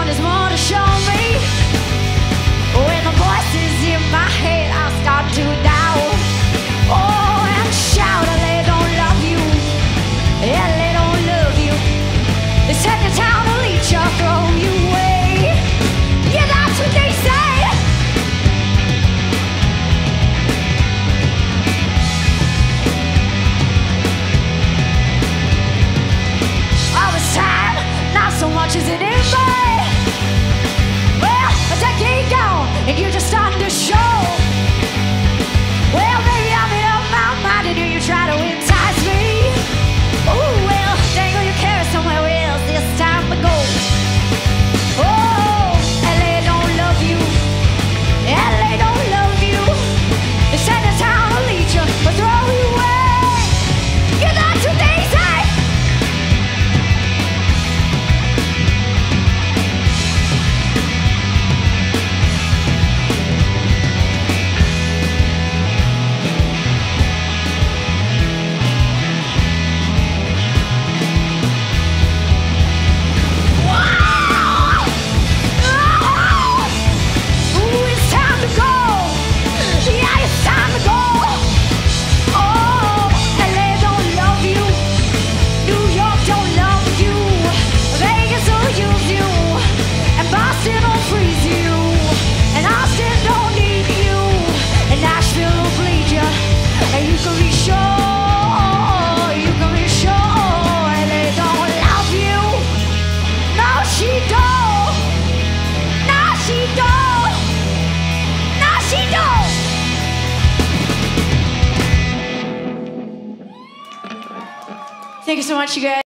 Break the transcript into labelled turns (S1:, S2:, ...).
S1: there's more to show me. When the voices in my head I start to doubt. Oh, and shout, they don't love you. Yeah, they don't love you. They send you down to leech or throw you away. Yeah, that's what they say. All this time, not so much as it is, boy. Well, a decade gone, and you're just starting to show. Well, maybe I'm in my mind, and you try to entice me. Ooh, well, dangle your carrot somewhere else. This time to go. Oh, and they don't love you. And they don't love you. They send a town to leech you or throw you away. Yeah, that's what they say. Thank you so much, you guys.